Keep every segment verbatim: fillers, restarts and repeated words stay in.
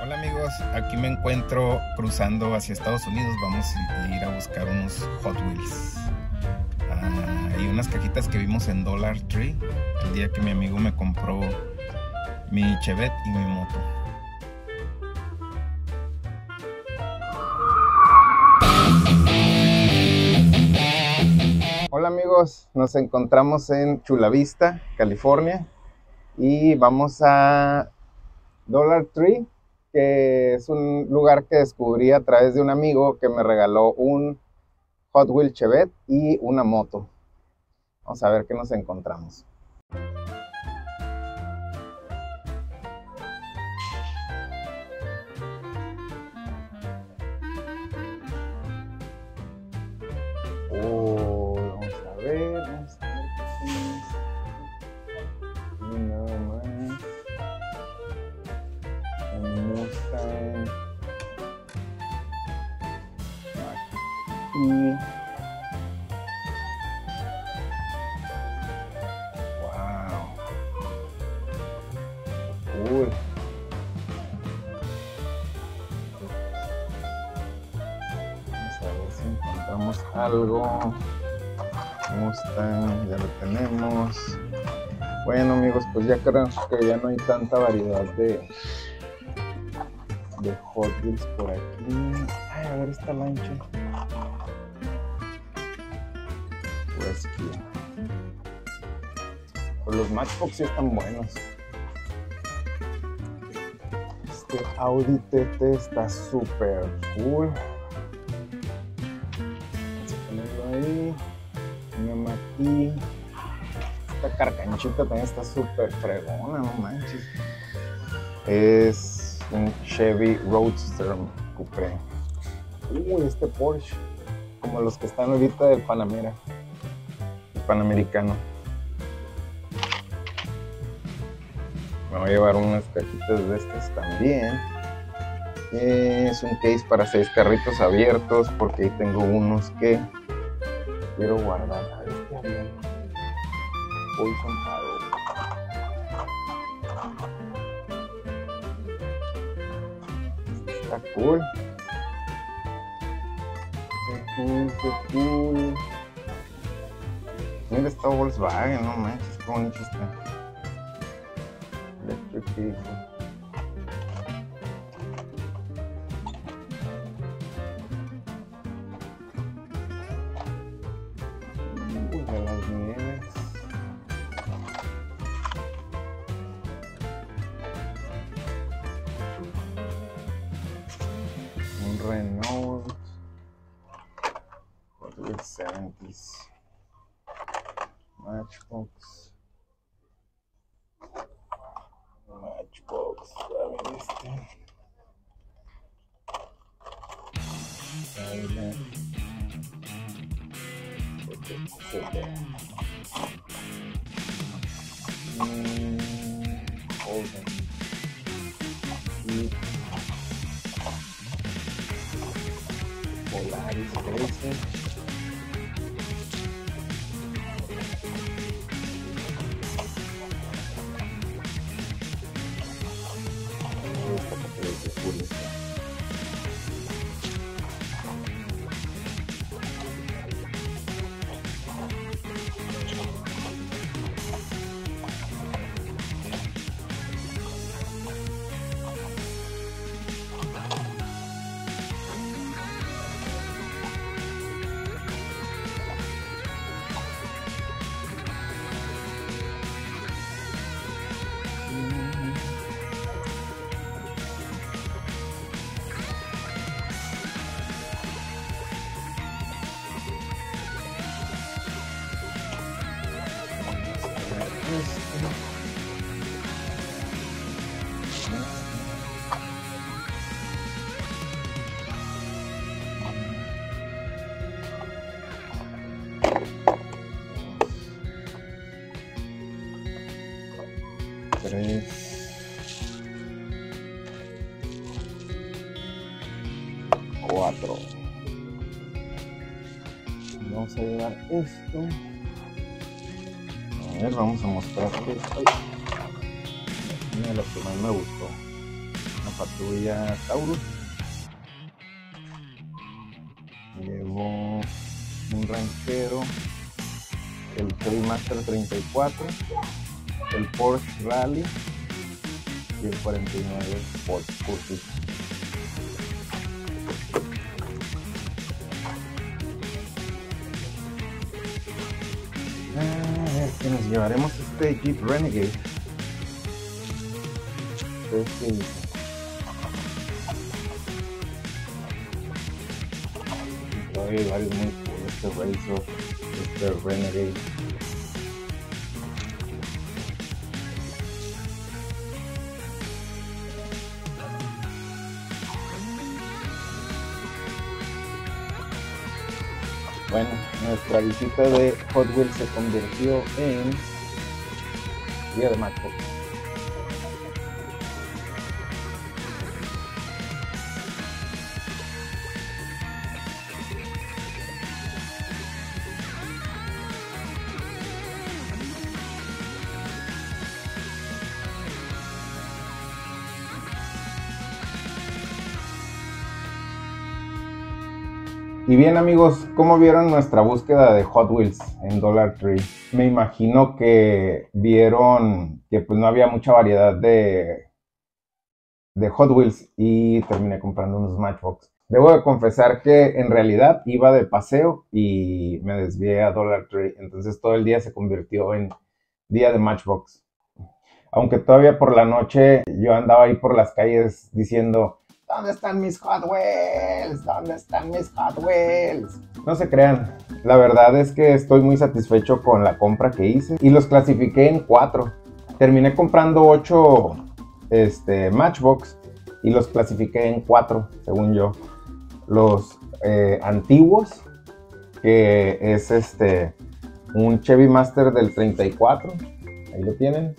Hola amigos, aquí me encuentro cruzando hacia Estados Unidos. Vamos a ir a buscar unos Hot Wheels ah, y unas cajitas que vimos en Dollar Tree el día que mi amigo me compró mi Chevette y mi moto. Hola amigos, nos encontramos en Chula Vista, California, y vamos a Dollar Tree, que es un lugar que descubrí a través de un amigo que me regaló un Hot Wheels Chevette y una moto. Vamos a ver qué nos encontramos. Oh, vamos a ver, vamos a ver qué tenemos. Y nada más. Un Mustang. Y wow. Cool. Vamos a ver si encontramos algo. Mustang, ya lo tenemos. Bueno amigos, pues ya creo que ya no hay tanta variedad de de Hot Wheels por aquí. Ay, a ver esta lancha. Rescue. Pues los Matchbox sí están buenos. Este Audi T T está súper cool. Vamos a ponerlo ahí. Una aquí. Esta carcanchita también está súper fregona, no manches. Es un Chevy Roadster Coupé. Uy, este Porsche, como los que están ahorita del Panamera, el Panamericano. Me voy a llevar unas cajitas de estas también. Es un case para seis carritos abiertos, porque ahí tengo unos que quiero guardar. A ver, este avión. Poison Arrow. Está cool. Qué cool, qué cool. Mira esta Volkswagen, no manches, qué bonito está. Electric Vehicle. Uy, de las nieves. Un Renault Hot Wheels seventies. Matchbox. Matchbox. A ver este. Silent. Mm, Holden. Y Polaris Racing. Esta papel es de cool. Tres, cuatro. Vamos a llevar esto. A ver, vamos a mostrarte. Mira lo que más me gustó. Una patrulla Taurus. Llevo un ranchero, el Chevy Master treinta y cuatro, el Porsche Rally y el cuarenta y nueve Ford Curtis. A ver, que nos llevaremos este Jeep Renegade. ¿Ustedes qué dicen? Todavía hay varios muy cool, este Razor, este Renegade. Bueno, nuestra visita de Hot Wheels se convirtió en día de Matchbox. Y bien amigos, ¿cómo vieron nuestra búsqueda de Hot Wheels en Dollar Tree? Me imagino que vieron que pues no había mucha variedad de, de Hot Wheels y terminé comprando unos Matchbox. Debo de confesar que en realidad iba de paseo y me desvié a Dollar Tree, entonces todo el día se convirtió en día de Matchbox. Aunque todavía por la noche yo andaba ahí por las calles diciendo: ¿dónde están mis Hot Wheels? ¿Dónde están mis Hot Wheels? No se crean, la verdad es que estoy muy satisfecho con la compra que hice y los clasifiqué en cuatro. Terminé comprando ocho este, Matchbox y los clasifiqué en cuatro, según yo. Los eh, antiguos, que es este un Chevy Master del treinta y cuatro, ahí lo tienen.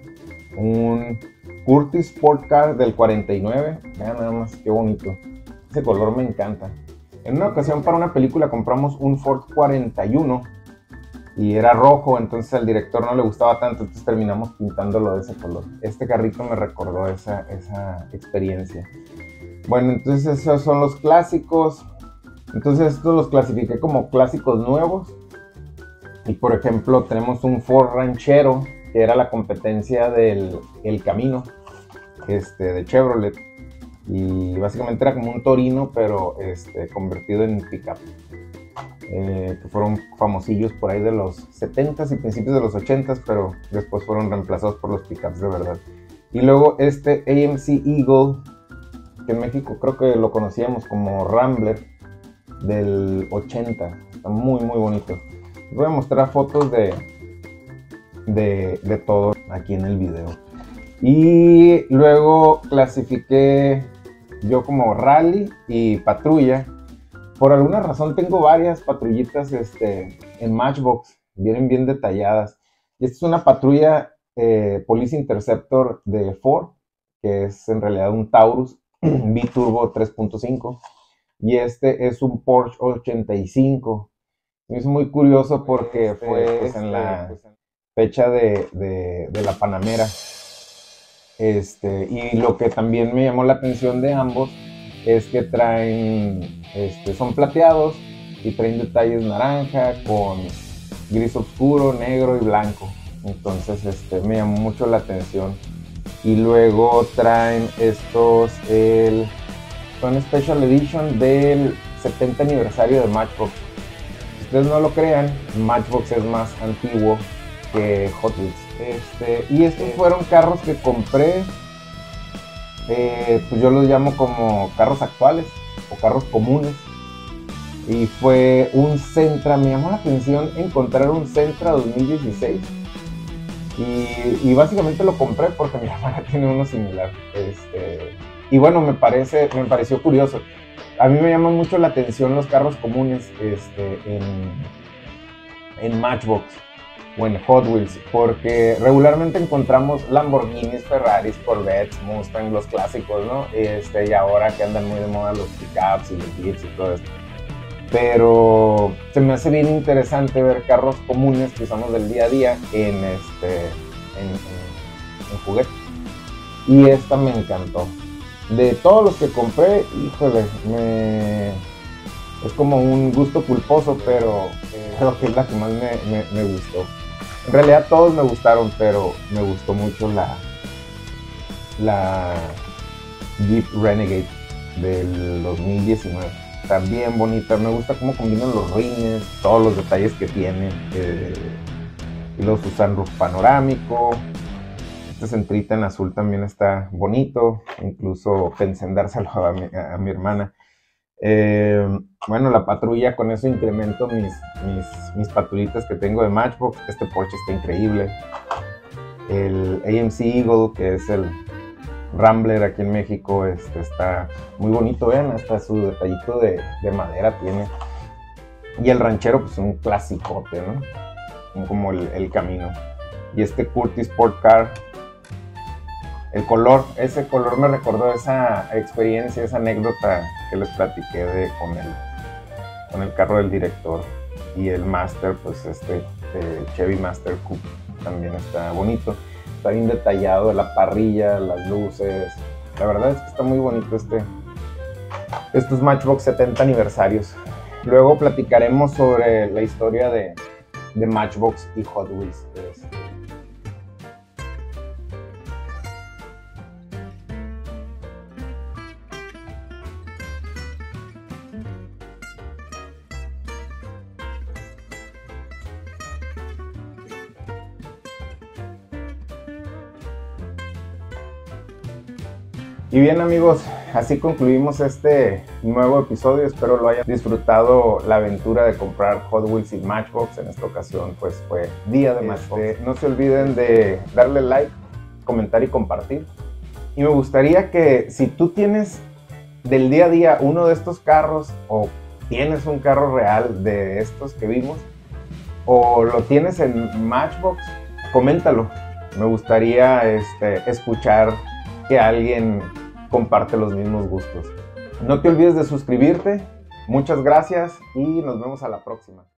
Un Curtis Sport Car del cuarenta y nueve, vean nada más qué bonito, ese color me encanta. En una ocasión para una película compramos un Ford cuarenta y uno y era rojo, entonces al director no le gustaba tanto, entonces terminamos pintándolo de ese color. Este carrito me recordó esa, esa experiencia. Bueno, entonces esos son los clásicos, entonces estos los clasifiqué como clásicos nuevos. Y por ejemplo tenemos un Ford Ranchero, que era la competencia del El Camino este, de Chevrolet, y básicamente era como un Torino pero este, convertido en pickup, eh, que fueron famosillos por ahí de los setentas y principios de los ochentas, pero después fueron reemplazados por los pickups de verdad. Y luego este A M C Eagle, que en México creo que lo conocíamos como Rambler, del ochenta, está muy muy bonito. Les voy a mostrar fotos de De, de todo aquí en el video. Y luego clasifiqué yo como rally y patrulla. Por alguna razón tengo varias patrullitas este, en Matchbox, vienen bien detalladas. Y esta es una patrulla eh, Police Interceptor de Ford, que es en realidad un Taurus biturbo tres punto cinco, y este es un Porsche ochenta y cinco. Es muy curioso porque fue pues, en la fecha de, de, de la Panamera, este, y lo que también me llamó la atención de ambos es que traen, este, son plateados y traen detalles naranja con gris oscuro, negro y blanco, entonces este, me llamó mucho la atención. Y luego traen estos, el, son Special Edition del setenta aniversario de Matchbox. Si ustedes no lo crean, Matchbox es más antiguo que Hot Wheels. Este, y estos fueron carros que compré, eh, pues yo los llamo como carros actuales o carros comunes. Y fue un Sentra, me llamó la atención encontrar un Sentra dos mil dieciséis. Y, y básicamente lo compré porque mi hermana tiene uno similar. Este, y bueno, me, parece, me pareció curioso. A mí me llaman mucho la atención los carros comunes este, en, en Matchbox o en Hot Wheels, porque regularmente encontramos Lamborghinis, Ferraris, Corvettes, Mustang, los clásicos, ¿no? Este, y ahora que andan muy de moda los pickups y los jeeps y todo esto. Pero se me hace bien interesante ver carros comunes que usamos del día a día en, este, en, en, en juguetes. Y esta me encantó. De todos los que compré, híjole, me... es como un gusto culposo, pero eh, creo que es la que más me, me, me gustó. En realidad todos me gustaron, pero me gustó mucho la, la Jeep Renegade del dos mil diecinueve. Está bien bonita, me gusta cómo combinan los rines, todos los detalles que tiene. Eh, y los sunroof panorámico. Este centrita en azul también está bonito, incluso pensé en dárselo a mi, a mi hermana. Eh, bueno, la patrulla, con eso incremento mis, mis, mis patrulitas que tengo de Matchbox. Este Porsche está increíble. El A M C Eagle, que es el Rambler aquí en México, este, está muy bonito, vean, hasta su detallito de, de madera tiene. Y el ranchero, pues un clasicote, ¿no? Como el, el camino. Y este Curtis Sport Car, el color, ese color me recordó esa experiencia, esa anécdota que les platiqué de, con, el, con el carro del director. Y el Master, pues este eh, Chevy Master Coupe también está bonito. Está bien detallado, la parrilla, las luces. La verdad es que está muy bonito este, estos Matchbox setenta aniversarios. Luego platicaremos sobre la historia de, de Matchbox y Hot Wheels. Este, Y bien, amigos, así concluimos este nuevo episodio. Espero lo hayan disfrutado, la aventura de comprar Hot Wheels y Matchbox. En esta ocasión pues fue día de Matchbox. Este, no se olviden de darle like, comentar y compartir. Y me gustaría que si tú tienes del día a día uno de estos carros, o tienes un carro real de estos que vimos, o lo tienes en Matchbox, coméntalo. Me gustaría este, escuchar que alguien comparte los mismos gustos. No te olvides de suscribirte. Muchas gracias y nos vemos a la próxima.